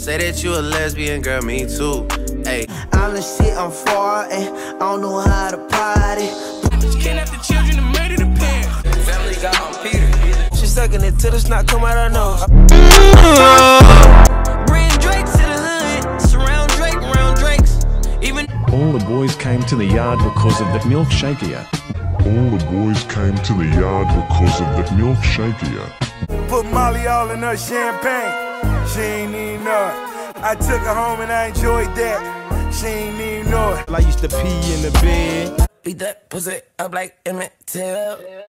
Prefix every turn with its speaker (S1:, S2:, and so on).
S1: Say that you a lesbian, girl, me too. Ay.
S2: I'm the shit, I'm far, and I don't know how to party.
S3: Kidnap the children and murder the parents.
S1: Family got on Peter.
S2: She sucking it till the snot come out her nose. Bring Drake to the hood, surround Drake, round Drakes. Even
S4: all the boys came to the yard because of that milkshaker.
S5: All the boys came to the yard because of that milkshaker.
S6: Put Molly all in her champagne. She ain't even know it. I took her home and I enjoyed that. She ain't even know it.
S7: I used to pee in the bed.
S3: Beat that pussy up like Emmett Till.